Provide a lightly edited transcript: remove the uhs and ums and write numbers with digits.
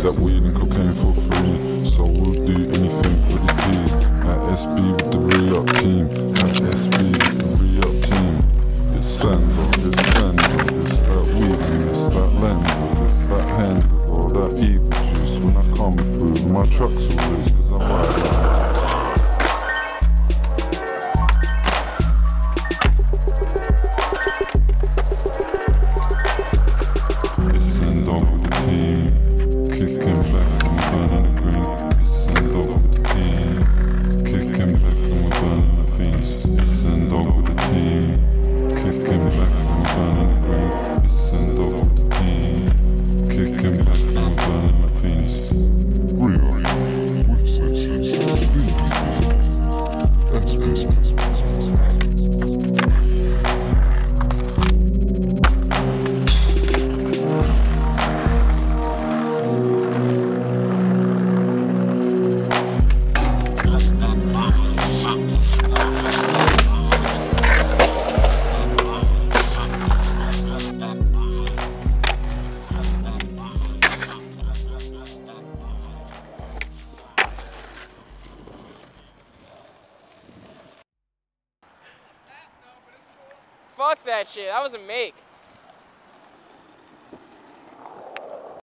that weed and cocaine for free, so we'll do anything for the P. At SB with the re-up team, at SB with the re-up team. It's Sando, it's Sando, it's that weed and it's that Lando, it's that handle, or that evil juice. When I come through, my truck's all loose, cause I ride like Fuck that shit, that was a make.